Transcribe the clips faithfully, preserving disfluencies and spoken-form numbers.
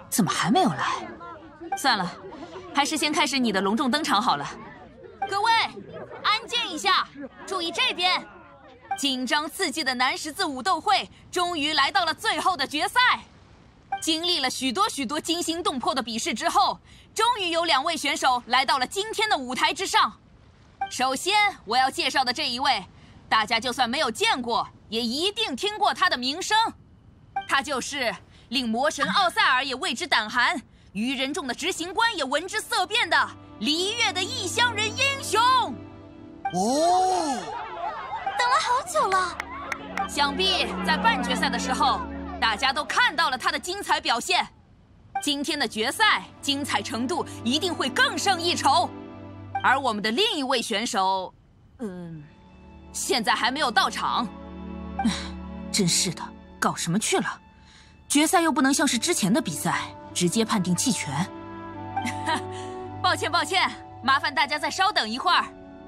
怎么还没有来？算了，还是先开始你的隆重登场好了。各位，安静一下，注意这边。紧张刺激的男十字武斗会终于来到了最后的决赛。经历了许多许多惊心动魄的比试之后，终于有两位选手来到了今天的舞台之上。首先，我要介绍的这一位，大家就算没有见过，也一定听过他的名声。他就是令魔神奥塞尔也为之胆寒，愚人众的执行官也闻之色变的璃月的异乡人英雄。 哦， 等了好久了。 想必在半决赛的时候，大家都看到了他的精彩表现。今天的决赛精彩程度一定会更胜一筹。而我们的另一位选手，嗯，现在还没有到场。唉，真是的，搞什么去了？决赛又不能像是之前的比赛，直接判定弃权。抱歉抱歉，麻烦大家再稍等一会儿。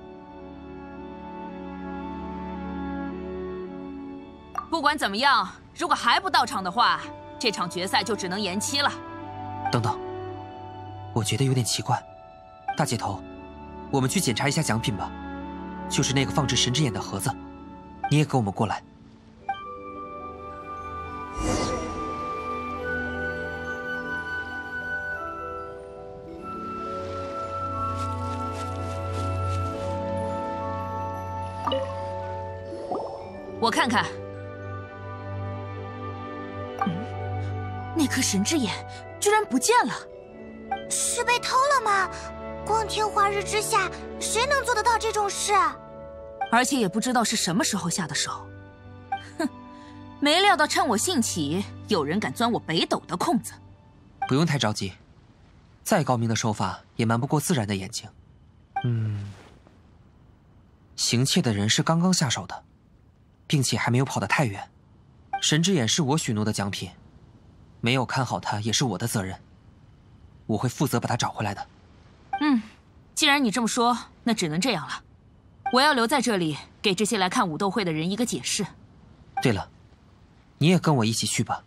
不管怎么样，如果还不到场的话，这场决赛就只能延期了。 等等，我觉得有点奇怪。大姐头，我们去检查一下奖品吧，就是那个放置神之眼的盒子。你也跟我们过来。 我看看。那颗神之眼居然不见了， 是被偷了吗？光天化日之下，谁能做得到这种事？ 而且也不知道是什么时候下的手。哼，没料到趁我兴起，有人敢钻我北斗的空子。 不用太着急，再高明的手法也瞒不过自然的眼睛。嗯，行窃的人是刚刚下手的，并且还没有跑得太远。神之眼是我许诺的奖品。没有看好它也是我的责任，我会负责把它找回来的。 嗯，既然你这么说，那只能这样了。我要留在这里，给这些来看武斗会的人一个解释。 对了，你也跟我一起去吧。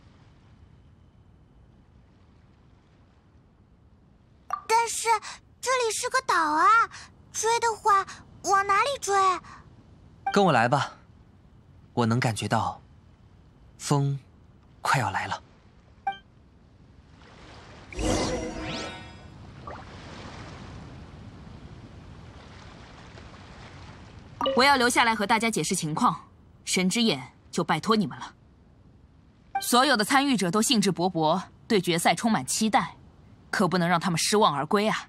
但是这里是个岛啊，追的话往哪里追？ 跟我来吧，我能感觉到风快要来了。 我要留下来和大家解释情况，神之眼就拜托你们了。所有的参与者都兴致勃勃，对决赛充满期待，可不能让他们失望而归啊！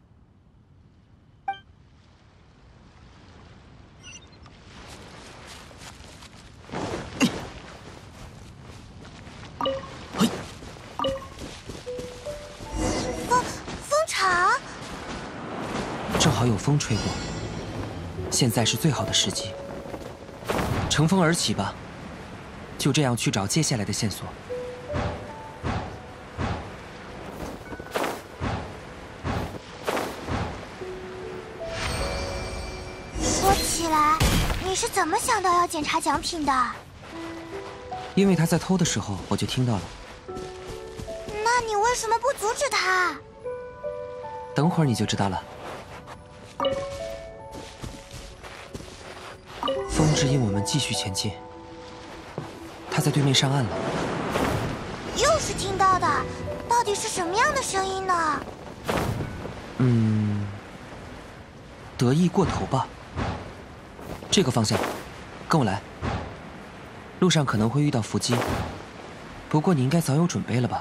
风风场， 正好有风吹过。现在是最好的时机，乘风而起吧，就这样去找接下来的线索。 说起来，你是怎么想到要检查奖品的？ 因为他在偷的时候，我就听到了。 那你为什么不阻止他？ 等会儿你就知道了。风指引我们继续前进。他在对面上岸了。 又是听到的，到底是什么样的声音呢？ 嗯，得意过头吧。这个方向，跟我来。路上可能会遇到伏击，不过你应该早有准备了吧？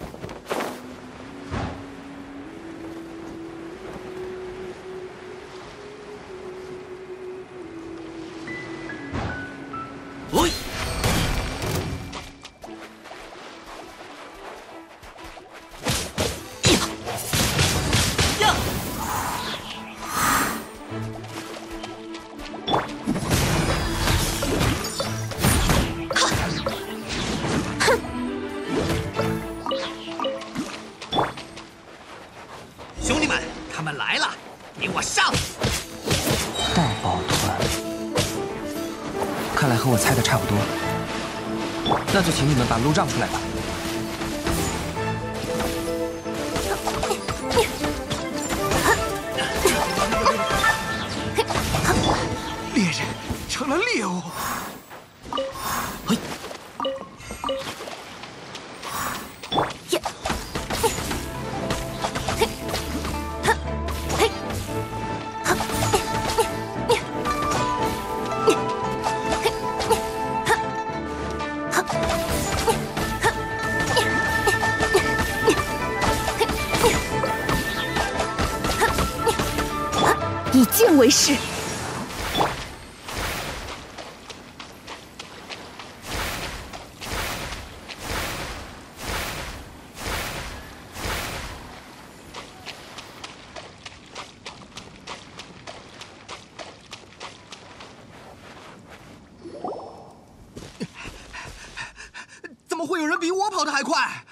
看来和我猜的差不多，那就请你们把路让出来吧。 以剑为誓。 怎么会有人比我跑得还快？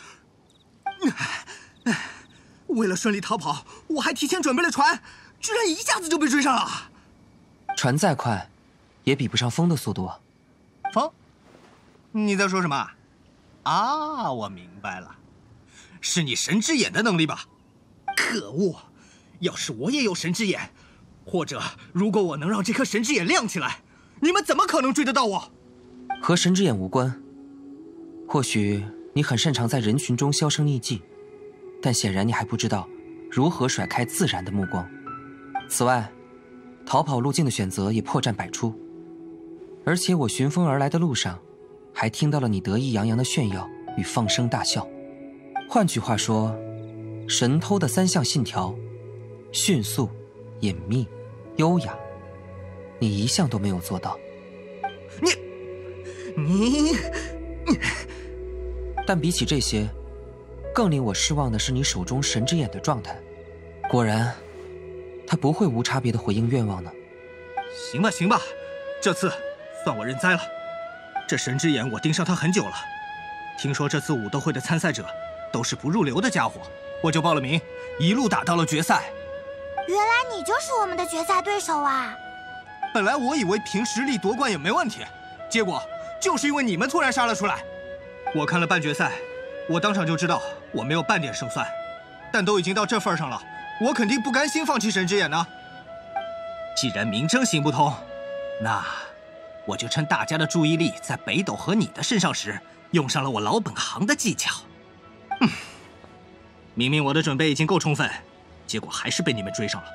为了顺利逃跑，我还提前准备了船，居然一下子就被追上了。 船再快，也比不上风的速度啊！ 风？你在说什么？啊，我明白了，是你神之眼的能力吧？可恶！要是我也有神之眼，或者如果我能让这颗神之眼亮起来，你们怎么可能追得到我？ 和神之眼无关。或许你很擅长在人群中销声匿迹，但显然你还不知道如何甩开自然的目光。此外，逃跑路径的选择也破绽百出，而且我寻风而来的路上，还听到了你得意洋洋的炫耀与放声大笑。换句话说，神偷的三项信条：迅速、隐秘、优雅，你一项都没有做到。 你，你，你。 但比起这些，更令我失望的是你手中神之眼的状态。果然，他不会无差别的回应愿望呢。 行吧，行吧，这次算我认栽了。这神之眼我盯上他很久了，听说这次武斗会的参赛者都是不入流的家伙，我就报了名，一路打到了决赛。 原来你就是我们的决赛对手啊！ 本来我以为凭实力夺冠也没问题，结果就是因为你们突然杀了出来。我看了半决赛，我当场就知道我没有半点胜算，但都已经到这份上了，我肯定不甘心放弃神之眼呢。既然名称行不通，那我就趁大家的注意力在北斗和你的身上时，用上了我老本行的技巧。嗯，明明我的准备已经够充分，结果还是被你们追上了。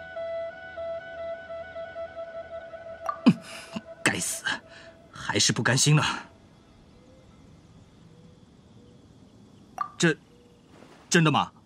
嗯，该死，还是不甘心呢。这，真的吗？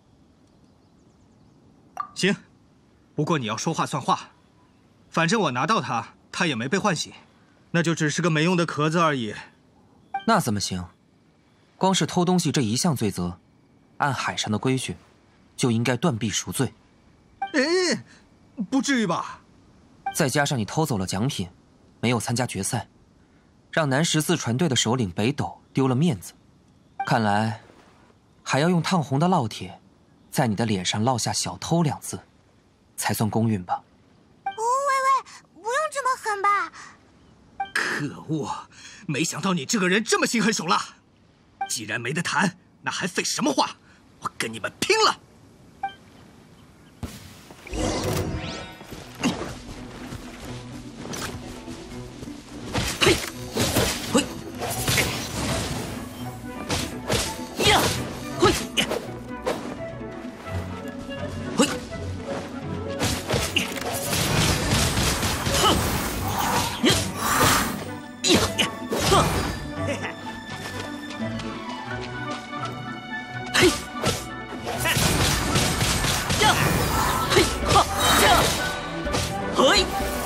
行，不过你要说话算话。反正我拿到他，他也没被唤醒，那就只是个没用的壳子而已。 那怎么行？光是偷东西这一项罪责，按海上的规矩，就应该断臂赎罪。 哎，不至于吧？ 再加上你偷走了奖品，没有参加决赛，让南十四船队的首领北斗丢了面子，看来还要用烫红的烙铁，在你的脸上烙下“小偷”两字，才算公允吧？ 哦，喂喂，不用这么狠吧？ 可恶，没想到你这个人这么心狠手辣。既然没得谈，那还废什么话？我跟你们拼了！嘿，嘿，呀，嘿，嘿，哼，呀，呀，哼，嘿嘿。嘿，呀，嘿，哈，呀，嘿，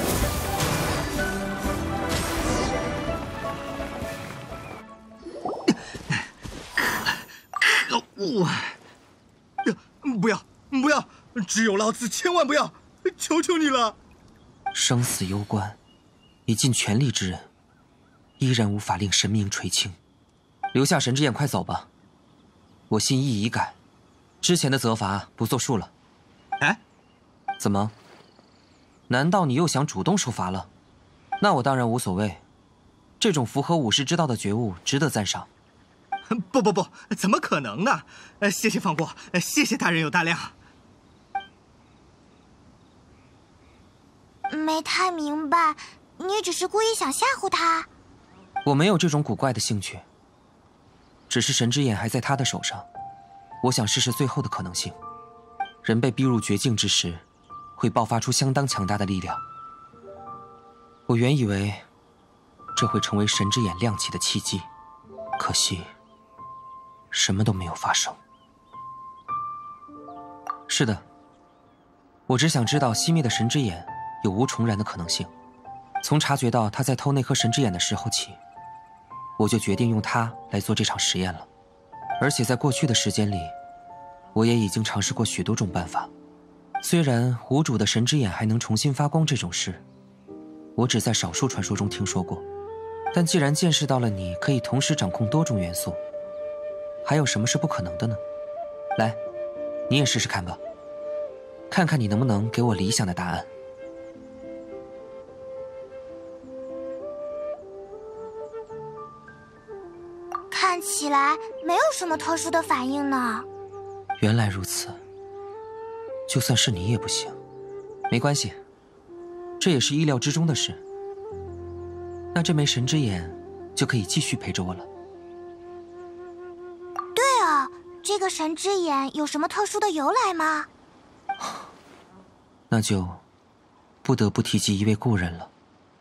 可可恶！呀，不要，不要！只有老子千万不要！求求你了！ 生死攸关，你尽全力之人，依然无法令神明垂青。留下神之眼，快走吧。我心意已改，之前的责罚不作数了。 哎， 怎么？难道你又想主动受罚了？那我当然无所谓，这种符合武士之道的觉悟值得赞赏。 不不不，怎么可能呢？呃，谢谢放过，谢谢大人有大量。 没太明白，你只是故意想吓唬他？ 我没有这种古怪的兴趣。只是神之眼还在他的手上，我想试试最后的可能性。人被逼入绝境之时，会爆发出相当强大的力量。我原以为这会成为神之眼亮起的契机，可惜什么都没有发生。是的，我只想知道熄灭的神之眼有无重燃的可能性。从察觉到他在偷那颗神之眼的时候起，我就决定用它来做这场实验了。而且在过去的时间里，我也已经尝试过许多种办法。虽然无主的神之眼还能重新发光这种事，我只在少数传说中听说过。但既然见识到了你可以同时掌控多种元素，还有什么是不可能的呢？来，你也试试看吧，看看你能不能给我理想的答案。 看起来没有什么特殊的反应呢。 原来如此，就算是你也不行。没关系，这也是意料之中的事。那这枚神之眼就可以继续陪着我了。 对啊，这个神之眼有什么特殊的由来吗？ 那就不得不提及一位故人了。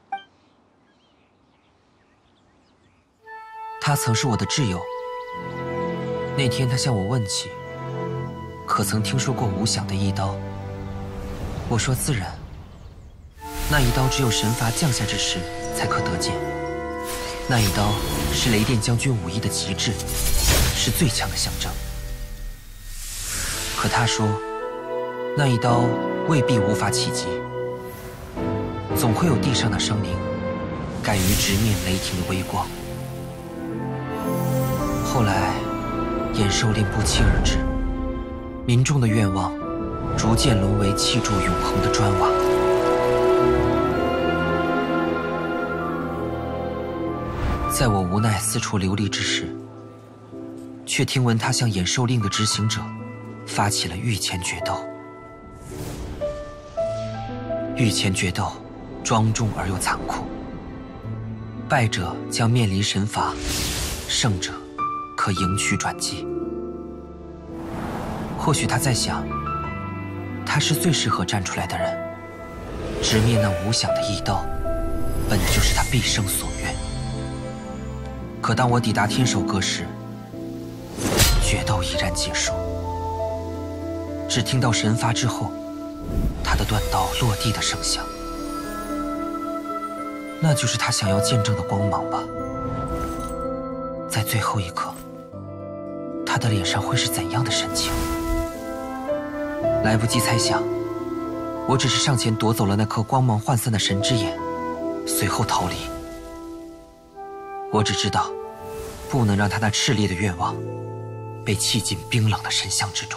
他曾是我的挚友。那天他向我问起，可曾听说过无响的一刀？我说自然。那一刀只有神罚降下之时才可得见。那一刀是雷电将军武艺的极致，是最强的象征。可他说，那一刀未必无法企及，总会有地上的生灵敢于直面雷霆的微光。后来，延寿令不期而至，民众的愿望逐渐沦为砌筑永恒的砖瓦。在我无奈四处流离之时，却听闻他向延寿令的执行者发起了御前决斗。御前决斗庄重而又残酷，败者将面临神罚，胜者可迎娶转机。或许他在想，他是最适合站出来的人，直面那无响的一刀，本就是他毕生所愿。可当我抵达天守阁时，决斗已然结束。只听到神罚之后，他的断刀落地的声响，那就是他想要见证的光芒吧。在最后一刻，他的脸上会是怎样的神情？来不及猜想，我只是上前夺走了那颗光芒涣散的神之眼，随后逃离。我只知道，不能让他那炽烈的愿望被弃进冰冷的神像之中。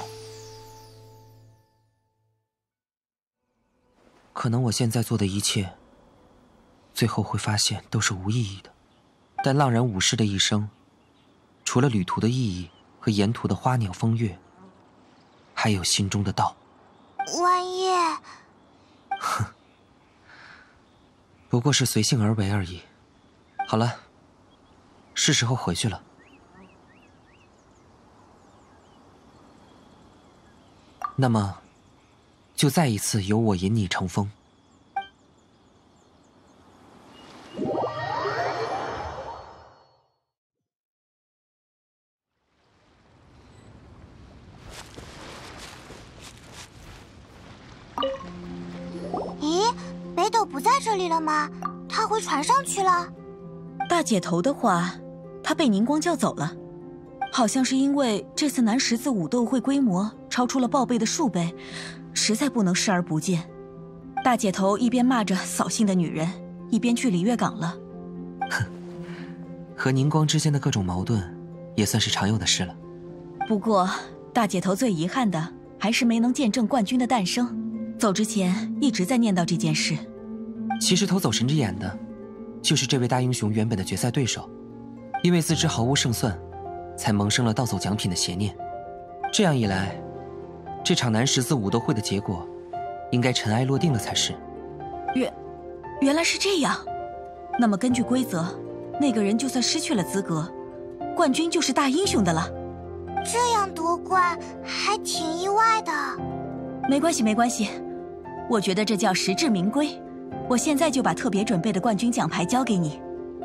可能我现在做的一切，最后会发现都是无意义的。但浪人武士的一生，除了旅途的意义和沿途的花鸟风月，还有心中的道。 万叶， 哼，不过是随性而为而已。好了，是时候回去了。那么，就再一次由我引你成风。 咦，北斗不在这里了吗？他回船上去了。 大姐头的话，他被宁光叫走了，好像是因为这次南十字武斗会规模超出了报备的数倍，实在不能视而不见。大姐头一边骂着扫兴的女人，一边去璃月港了。 哼，和宁光之间的各种矛盾，也算是常有的事了。 不过，大姐头最遗憾的还是没能见证冠军的诞生。走之前一直在念叨这件事。 其实偷走神之眼的，就是这位大英雄原本的决赛对手，因为自知毫无胜算，才萌生了盗走奖品的邪念。这样一来，这场南十字武斗会的结果，应该尘埃落定了才是。 原，原来是这样。那么根据规则，那个人就算失去了资格，冠军就是大英雄的了。 这样夺冠还挺意外的。 没关系，没关系。我觉得这叫实至名归。我现在就把特别准备的冠军奖牌交给你。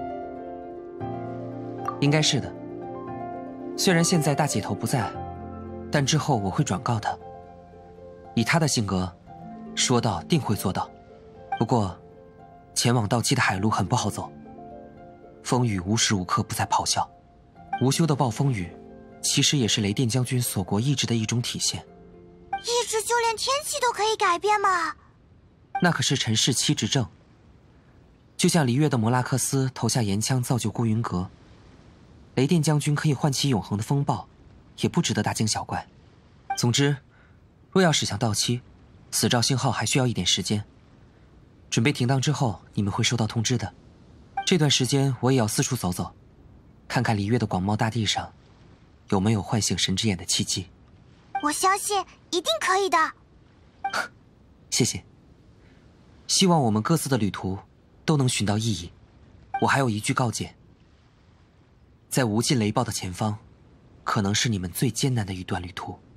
应该是的。虽然现在大姐头不在，但之后我会转告他。以他的性格，说到定会做到。 不过，前往到期的海路很不好走，风雨无时无刻不在咆哮。无休的暴风雨，其实也是雷电将军锁国意志的一种体现。 意志就连天气都可以改变吗？ 那可是陈氏七执政。就像离月的摩拉克斯投下岩枪造就孤云阁，雷电将军可以唤起永恒的风暴，也不值得大惊小怪。总之，若要驶向到期，死兆信号还需要一点时间。准备停当之后，你们会收到通知的。这段时间我也要四处走走，看看离月的广袤大地上，有没有唤醒神之眼的契机。 我相信一定可以的。 谢谢。希望我们各自的旅途都能寻到意义。我还有一句告诫：在无尽雷暴的前方，可能是你们最艰难的一段旅途。